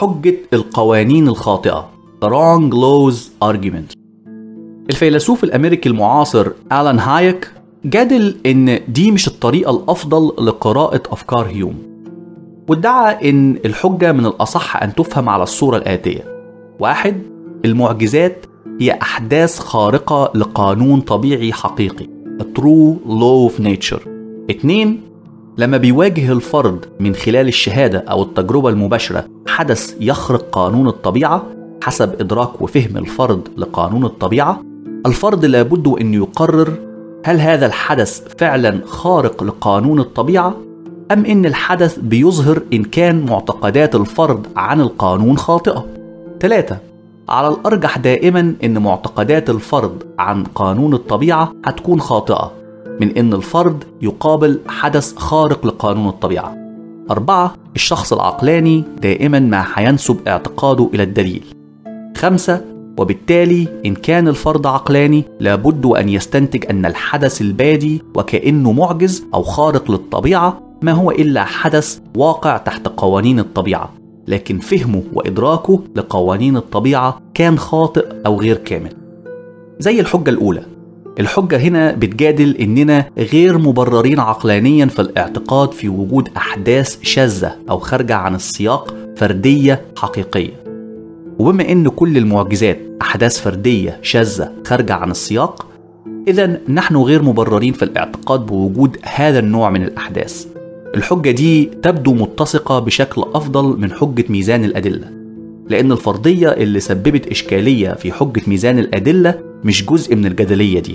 حجة القوانين الخاطئة The Wrong Laws Argument. الفيلسوف الأمريكي المعاصر آلان هايك جادل إن دي مش الطريقة الأفضل لقراءة أفكار هيوم، وادعى إن الحجة من الأصح أن تفهم على الصورة الآتية: 1. المعجزات هي أحداث خارقة لقانون طبيعي حقيقي A True Law of Nature. 2. لما بيواجه الفرد من خلال الشهادة أو التجربة المباشرة حدث يخرق قانون الطبيعة حسب إدراك وفهم الفرد لقانون الطبيعة، الفرد لابد أن يقرر هل هذا الحدث فعلا خارق لقانون الطبيعة أم إن الحدث بيظهر إن كان معتقدات الفرد عن القانون خاطئة. 3. على الأرجح دائما إن معتقدات الفرد عن قانون الطبيعة هتكون خاطئة من إن الفرد يقابل حدث خارق لقانون الطبيعة. 4. الشخص العقلاني دائما ما هينسب اعتقاده إلى الدليل. 5. وبالتالي إن كان الفرد عقلاني لابد أن يستنتج أن الحدث البادي وكأنه معجز أو خارق للطبيعة ما هو إلا حدث واقع تحت قوانين الطبيعة، لكن فهمه وإدراكه لقوانين الطبيعة كان خاطئ أو غير كامل. زي الحجة الأولى، الحجة هنا بتجادل إننا غير مبررين عقلانيا في الاعتقاد في وجود أحداث شاذة أو خارجة عن السياق فردية حقيقية. وبما إن كل المعجزات أحداث فردية شاذة خارجة عن السياق، إذن نحن غير مبررين في الاعتقاد بوجود هذا النوع من الأحداث. الحجة دي تبدو متسقة بشكل أفضل من حجة ميزان الأدلة، لأن الفرضية اللي سببت إشكالية في حجة ميزان الأدلة مش جزء من الجدلية دي.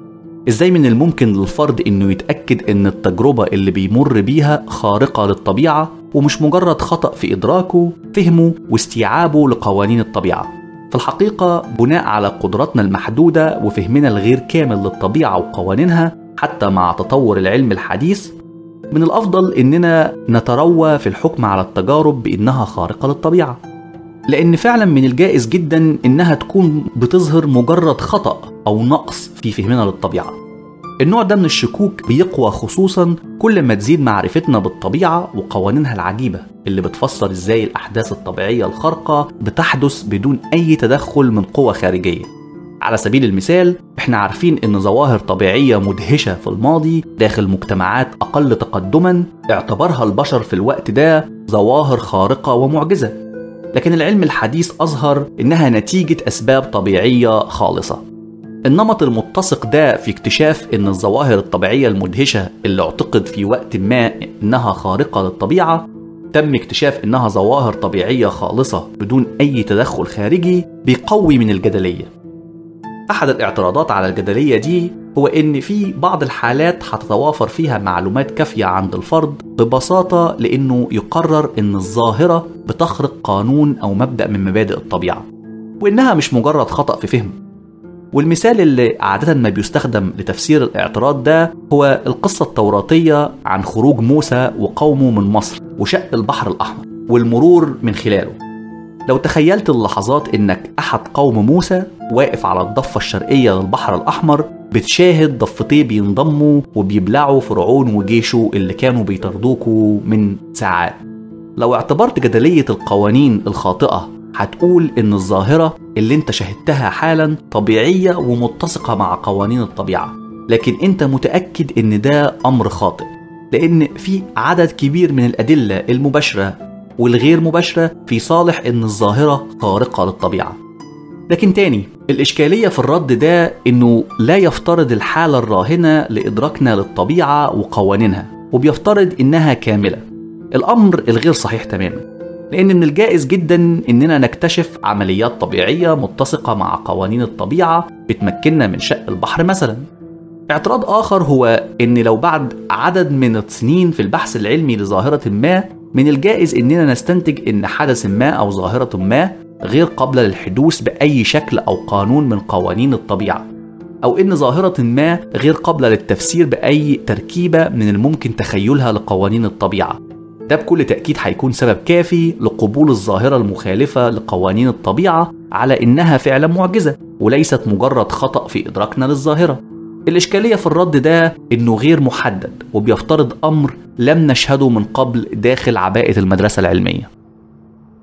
إزاي من الممكن للفرد إنه يتأكد إن التجربة اللي بيمر بيها خارقة للطبيعة ومش مجرد خطأ في إدراكه، فهمه واستيعابه لقوانين الطبيعة؟ في الحقيقة بناء على قدراتنا المحدودة وفهمنا الغير كامل للطبيعة وقوانينها حتى مع تطور العلم الحديث، من الأفضل إننا نتروى في الحكم على التجارب بإنها خارقة للطبيعة، لأن فعلا من الجائز جدا إنها تكون بتظهر مجرد خطأ أو نقص في فهمنا للطبيعة. النوع ده من الشكوك بيقوى خصوصا كل ما تزيد معرفتنا بالطبيعة وقوانينها العجيبة اللي بتفسر إزاي الأحداث الطبيعية الخارقة بتحدث بدون أي تدخل من قوة خارجية. على سبيل المثال، احنا عارفين ان ظواهر طبيعية مدهشة في الماضي داخل مجتمعات اقل تقدما اعتبرها البشر في الوقت ده ظواهر خارقة ومعجزة، لكن العلم الحديث اظهر انها نتيجة اسباب طبيعية خالصة. النمط المتسق ده في اكتشاف ان الظواهر الطبيعية المدهشة اللي اعتقد في وقت ما انها خارقة للطبيعة تم اكتشاف انها ظواهر طبيعية خالصة بدون اي تدخل خارجي بيقوي من الجدلية. أحد الاعتراضات على الجدلية دي هو إن في بعض الحالات هتتوافر فيها معلومات كافية عند الفرد ببساطة لأنه يقرر إن الظاهرة بتخرق قانون أو مبدأ من مبادئ الطبيعة، وإنها مش مجرد خطأ في فهم. والمثال اللي عادة ما بيستخدم لتفسير الاعتراض ده هو القصة التوراتية عن خروج موسى وقومه من مصر وشق البحر الأحمر والمرور من خلاله. لو تخيلت اللحظات إنك أحد قوم موسى واقف على الضفة الشرقية للبحر الأحمر بتشاهد ضفتيه بينضموا وبيبلعوا فرعون وجيشه اللي كانوا بيطردوكوا من ساعات، لو اعتبرت جدلية القوانين الخاطئة هتقول إن الظاهرة اللي انت شاهدتها حالا طبيعية ومتسقة مع قوانين الطبيعة، لكن انت متأكد إن ده أمر خاطئ لأن في عدد كبير من الأدلة المباشرة والغير مباشرة في صالح إن الظاهرة خارقة للطبيعة. لكن تاني، الإشكالية في الرد ده إنه لا يفترض الحالة الراهنة لإدراكنا للطبيعة وقوانينها وبيفترض إنها كاملة. الأمر الغير صحيح تماما، لأن من الجائز جدا إننا نكتشف عمليات طبيعية متسقة مع قوانين الطبيعة بتمكننا من شق البحر مثلا. اعتراض آخر هو إن لو بعد عدد من السنين في البحث العلمي لظاهرة ما من الجائز إننا نستنتج إن حدث ما أو ظاهرة ما غير قابلة للحدوث بأي شكل أو قانون من قوانين الطبيعة، أو إن ظاهرة ما غير قابلة للتفسير بأي تركيبة من الممكن تخيلها لقوانين الطبيعة. ده بكل تأكيد هيكون سبب كافي لقبول الظاهرة المخالفة لقوانين الطبيعة على إنها فعلا معجزة وليست مجرد خطأ في إدراكنا للظاهرة. الإشكالية في الرد ده إنه غير محدد وبيفترض أمر لم نشهده من قبل داخل عباءة المدرسة العلمية.